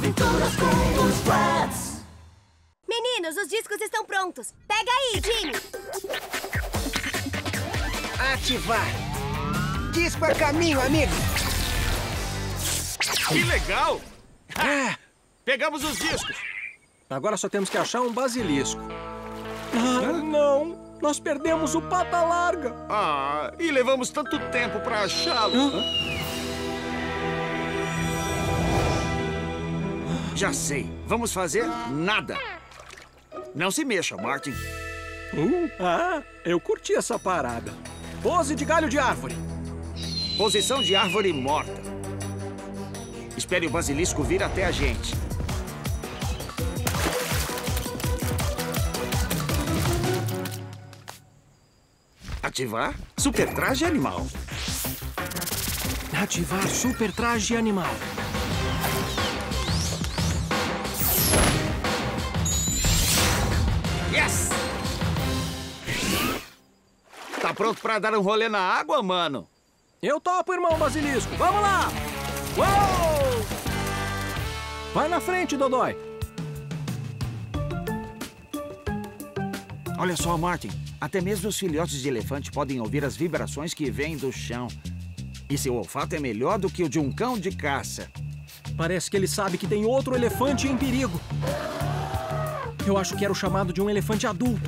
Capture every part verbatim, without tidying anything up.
aventuras com os Bratz. Meninos, os discos estão prontos. Pega aí, Jimmy. Ativar. Disco a caminho, amigo. Que legal! Ah, pegamos os discos. Agora só temos que achar um basilisco. Ah, não! Nós perdemos o Pata Larga. Ah, e levamos tanto tempo para achá-lo. Hã? Já sei. Vamos fazer nada. Não se mexa, Martin. Uh, ah, eu curti essa parada. Pose de galho de árvore. Posição de árvore morta. Espere o basilisco vir até a gente. Ativar super traje animal. Ativar super traje animal. Yes! Tá pronto pra dar um rolê na água, mano? Eu topo, irmão basilisco. Vamos lá! Uou! Vai na frente, Dodói. Olha só, Martin. Até mesmo os filhotes de elefante podem ouvir as vibrações que vêm do chão. E seu olfato é melhor do que o de um cão de caça. Parece que ele sabe que tem outro elefante em perigo. Eu acho que era o chamado de um elefante adulto.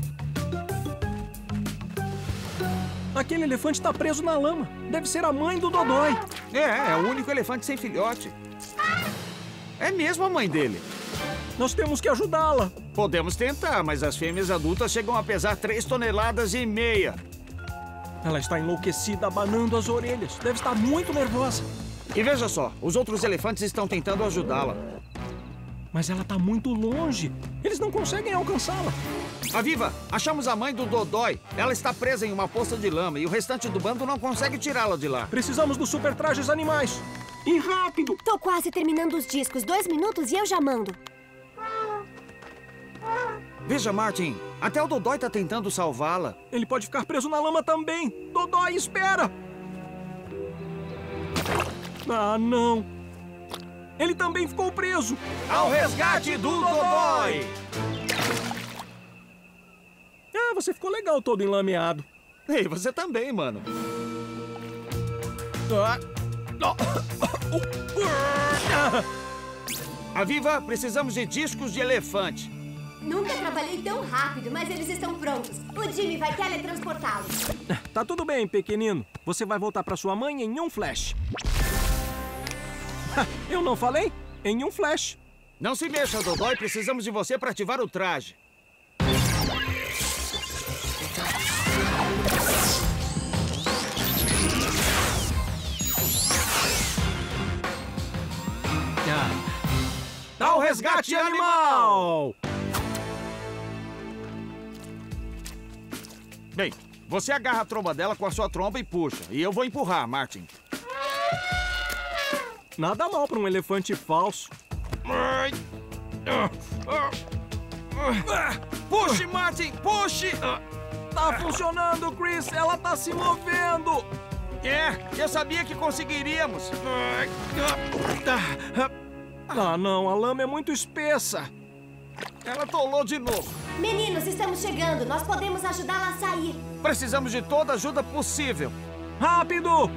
Aquele elefante está preso na lama. Deve ser a mãe do Dodói. É, é o único elefante sem filhote. É mesmo a mãe dele. Nós temos que ajudá-la. Podemos tentar, mas as fêmeas adultas chegam a pesar três toneladas e meia. Ela está enlouquecida, abanando as orelhas. Deve estar muito nervosa. E veja só, os outros elefantes estão tentando ajudá-la. Mas ela está muito longe. Eles não conseguem alcançá-la. Aviva, achamos a mãe do Dodói. Ela está presa em uma poça de lama e o restante do bando não consegue tirá-la de lá. Precisamos dos super trajes animais. E rápido! Tô quase terminando os discos. Dois minutos e eu já mando. Veja, Martin, até o Dodói tá tentando salvá-la. Ele pode ficar preso na lama também. Dodói, espera! Ah, não. Ele também ficou preso. Ao resgate do Dodói! Ah, você ficou legal todo enlameado. Ei, você também, mano. Ah. Aviva, precisamos de discos de elefante. Nunca trabalhei tão rápido, mas eles estão prontos. O Jimmy vai teletransportá-los. Tá tudo bem, pequenino. Você vai voltar pra sua mãe em um flash. Eu não falei? Em um flash. Não se mexa, Dodói. Precisamos de você para ativar o traje. Dá o resgate animal! Bem, você agarra a tromba dela com a sua tromba e puxa. E eu vou empurrar, Martin. Nada mal para um elefante falso. Puxe, Martin! Puxe! Tá funcionando, Chris! Ela tá se movendo! É, eu sabia que conseguiríamos. Ah, não, a lama é muito espessa. Ela atolou de novo. Meninos, estamos chegando. Nós podemos ajudá-la a sair. Precisamos de toda a ajuda possível. Rápido!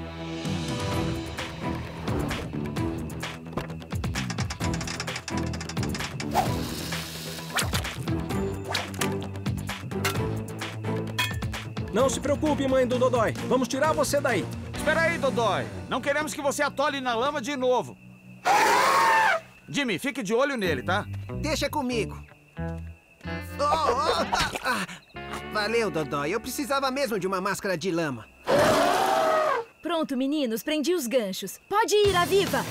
Não se preocupe, mãe do Dodói. Vamos tirar você daí. Espera aí, Dodói. Não queremos que você atole na lama de novo. Jimmy, fique de olho nele, tá? Deixa comigo. Oh, oh, ah, valeu, Dodói. Eu precisava mesmo de uma máscara de lama. Pronto, meninos. Prendi os ganchos. Pode ir, Aviva!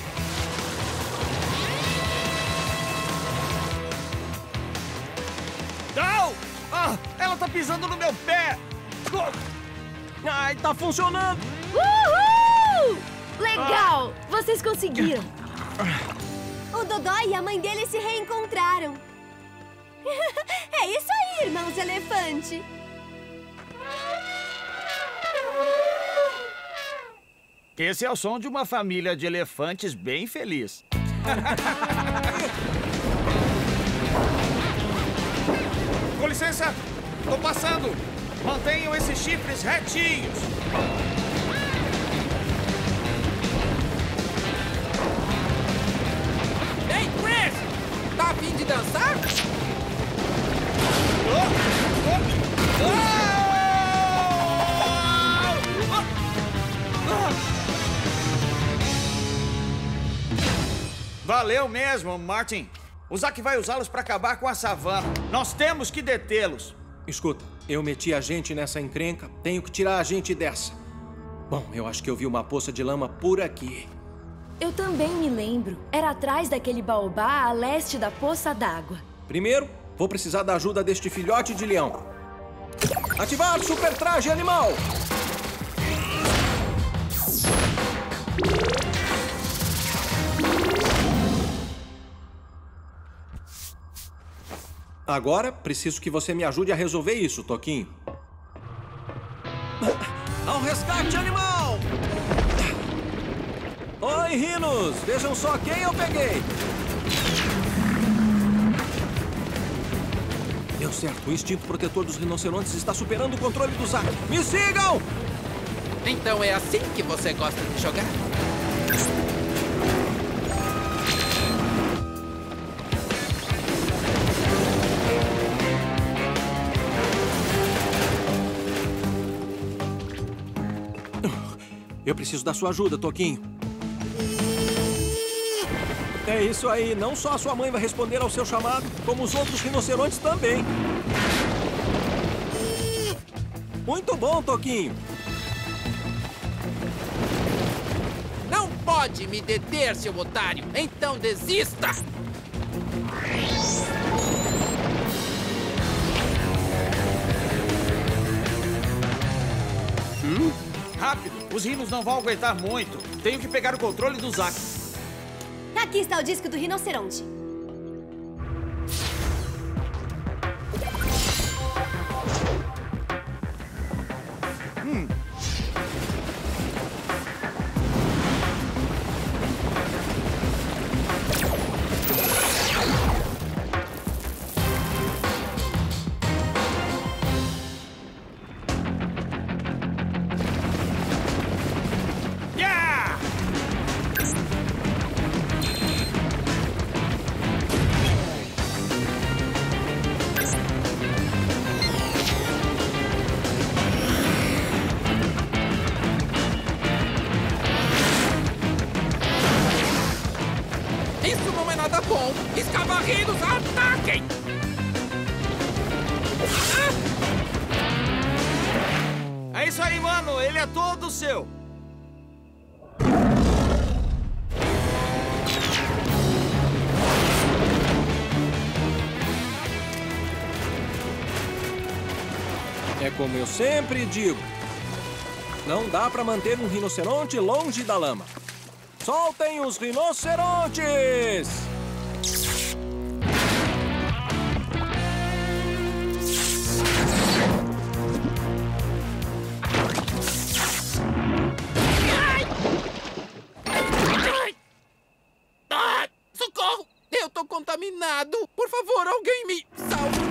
Não! Ah, ela tá pisando no meu pé! Ai, tá funcionando! Uhul! Legal! Vocês conseguiram! O Dodói e a mãe dele se reencontraram. É isso aí, irmãos elefante. Esse é o som de uma família de elefantes bem feliz. Com licença, tô passando. Mantenham esses chifres retinhos. Ei, Chris! Tá a fim de dançar? Valeu mesmo, Martin. O Zack vai usá-los para acabar com a savana. Nós temos que detê-los. Escuta, eu meti a gente nessa encrenca. Tenho que tirar a gente dessa. Bom, eu acho que eu vi uma poça de lama por aqui. Eu também me lembro. Era atrás daquele baobá a leste da poça d'água. Primeiro, vou precisar da ajuda deste filhote de leão. Ativar super traje animal! Agora, preciso que você me ajude a resolver isso, Toquinho. Ao resgate animal! Oi, Rhinos! Vejam só quem eu peguei! Deu certo. O instinto protetor dos rinocerontes está superando o controle do Zack. Me sigam! Então é assim que você gosta de jogar? Eu preciso da sua ajuda, Toquinho. É isso aí. Não só a sua mãe vai responder ao seu chamado, como os outros rinocerontes também. Muito bom, Toquinho. Não pode me deter, seu otário. Então desista. Hum? Rápido! Os rinos não vão aguentar muito. Tenho que pegar o controle do Zack. Aqui está o disco do rinoceronte. Hum. Isso não é nada bom. Escavarridos, ataquem! É isso aí, mano. Ele é todo seu. É como eu sempre digo. Não dá pra manter um rinoceronte longe da lama. Soltem os rinocerontes! Ah, socorro! Eu tô contaminado! Por favor, alguém me salve!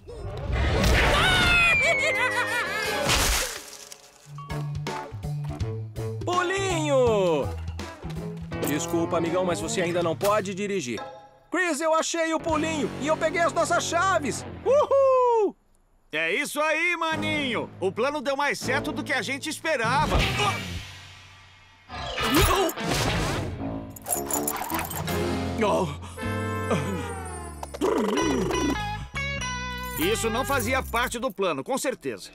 Pulinho! Desculpa, amigão, mas você ainda não pode dirigir. Chris, eu achei o pulinho e eu peguei as nossas chaves! Uhul! É isso aí, maninho. O plano deu mais certo do que a gente esperava. Isso não fazia parte do plano, com certeza.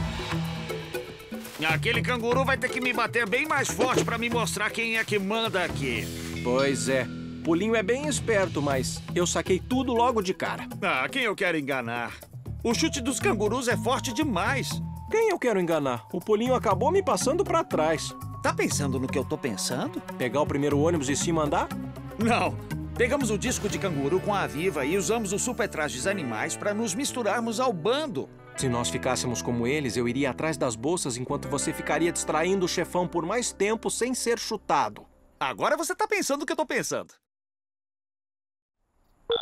Aquele canguru vai ter que me bater bem mais forte pra me mostrar quem é que manda aqui. Pois é. Pulinho é bem esperto, mas eu saquei tudo logo de cara. Ah, quem eu quero enganar? O chute dos cangurus é forte demais. Quem eu quero enganar? O Pulinho acabou me passando pra trás. Tá pensando no que eu tô pensando? Pegar o primeiro ônibus e se mandar? Não. Pegamos o disco de canguru com a Viva e usamos os super trajes animais pra nos misturarmos ao bando. Se nós ficássemos como eles, eu iria atrás das bolsas enquanto você ficaria distraindo o chefão por mais tempo sem ser chutado. Agora você tá pensando o que eu tô pensando.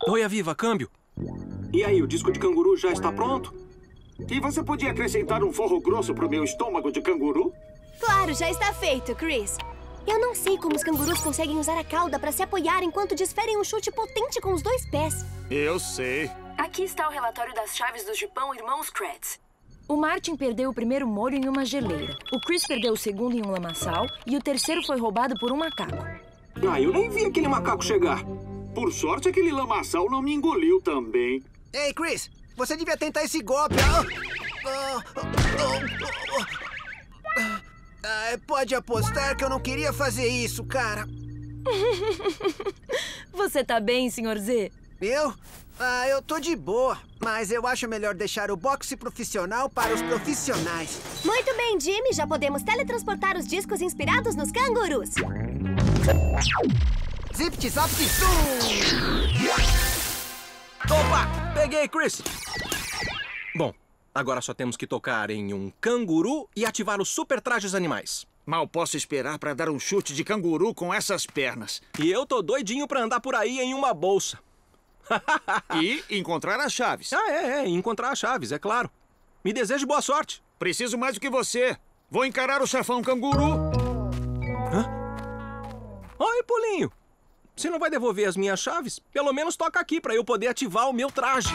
Oi, Aviva, câmbio. E aí, o disco de canguru já está pronto? E você podia acrescentar um forro grosso pro meu estômago de canguru? Claro, já está feito, Chris. Eu não sei como os cangurus conseguem usar a cauda para se apoiar enquanto desferem um chute potente com os dois pés. Eu sei. Aqui está o relatório das chaves do Jipão Irmãos Kratz. O Martin perdeu o primeiro molho em uma geleira. O Chris perdeu o segundo em um lamaçal. E o terceiro foi roubado por um macaco. Ah, eu nem vi aquele macaco chegar. Por sorte, aquele lamaçal não me engoliu também. Ei, Chris, você devia tentar esse golpe. Ah, ah, ah, ah, ah, pode apostar que eu não queria fazer isso, cara. Você tá bem, senhor Z? Eu? Ah, eu tô de boa. Mas eu acho melhor deixar o boxe profissional para os profissionais. Muito bem, Jimmy. Já podemos teletransportar os discos inspirados nos cangurus. Zip, zap, zoom! Opa! Peguei, Chris! Bom, agora só temos que tocar em um canguru e ativar os super trajes animais. Mal posso esperar para dar um chute de canguru com essas pernas. E eu tô doidinho pra andar por aí em uma bolsa. E encontrar as chaves. Ah, é, é. Encontrar as chaves, é claro. Me deseje boa sorte. Preciso mais do que você. Vou encarar o chefão canguru. Hã? Oi, Pulinho. Você não vai devolver as minhas chaves? Pelo menos toca aqui pra eu poder ativar o meu traje.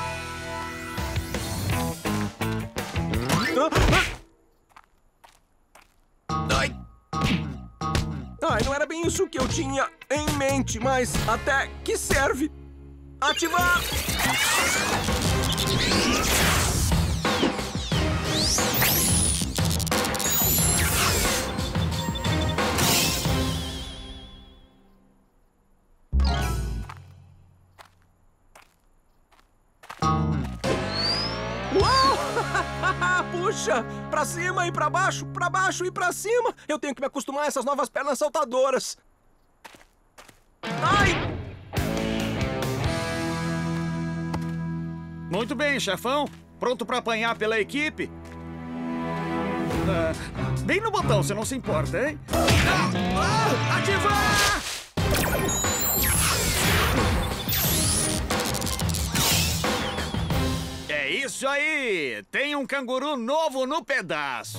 Ai! Ai, não era bem isso que eu tinha em mente, mas até que serve. Ativar! Uau! Puxa! Pra cima e pra baixo, pra baixo e pra cima! Eu tenho que me acostumar a essas novas pernas saltadoras. Ai! Muito bem, chefão. Pronto para apanhar pela equipe? Ah, bem no botão, você não se importa, hein? Ah, ah, ativar! É isso aí! Tem um canguru novo no pedaço.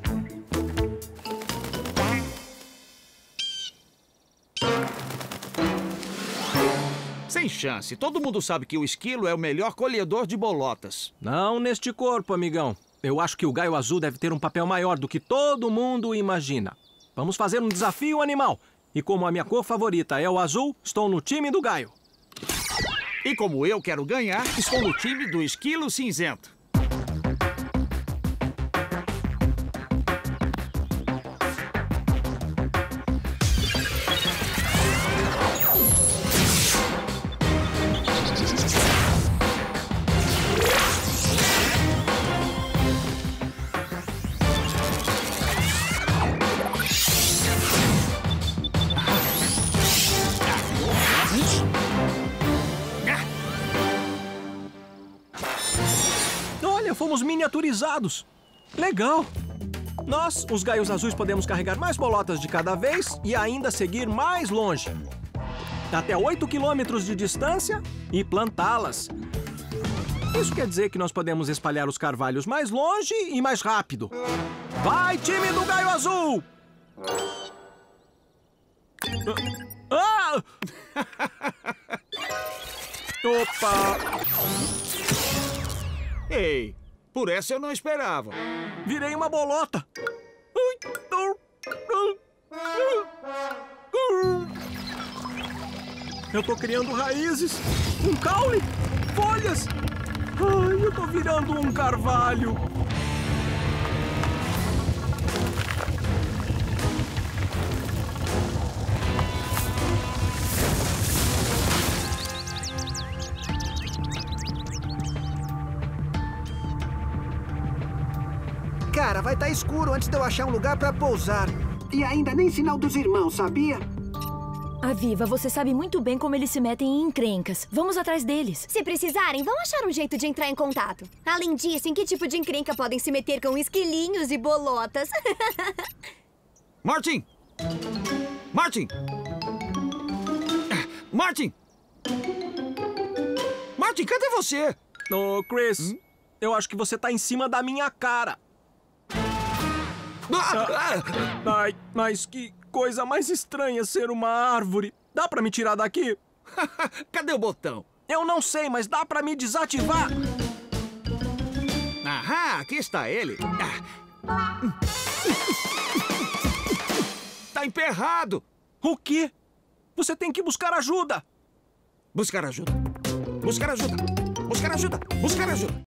Sem chance. Todo mundo sabe que o esquilo é o melhor colhedor de bolotas. Não neste corpo, amigão. Eu acho que o Gaio Azul deve ter um papel maior do que todo mundo imagina. Vamos fazer um desafio animal. E como a minha cor favorita é o azul, estou no time do Gaio. E como eu quero ganhar, estou no time do esquilo cinzento. Fomos miniaturizados. Legal. Nós, os gaios azuis, podemos carregar mais bolotas de cada vez e ainda seguir mais longe. Até oito quilômetros de distância e plantá-las. Isso quer dizer que nós podemos espalhar os carvalhos mais longe e mais rápido. Vai, time do Gaio Azul! Ah! Opa! Ei, por essa eu não esperava. Virei uma bolota. Eu tô criando raízes, um caule, folhas. Ai, eu tô virando um carvalho. Cara, vai estar escuro antes de eu achar um lugar pra pousar. E ainda nem sinal dos irmãos, sabia? Aviva, você sabe muito bem como eles se metem em encrencas. Vamos atrás deles. Se precisarem, vão achar um jeito de entrar em contato. Além disso, em que tipo de encrenca podem se meter com esquilinhos e bolotas? Martin! Martin! Martin! Martin, cadê você? Ô, Chris, Hum? eu acho que você tá em cima da minha cara. Ah, ah. Ai, mas que coisa mais estranha ser uma árvore. Dá pra me tirar daqui? Cadê o botão? Eu não sei, mas dá pra me desativar. Aham, aqui está ele. Ah. Tá emperrado. O quê? Você tem que buscar ajuda. Buscar ajuda. Buscar ajuda. Buscar ajuda. Buscar ajuda.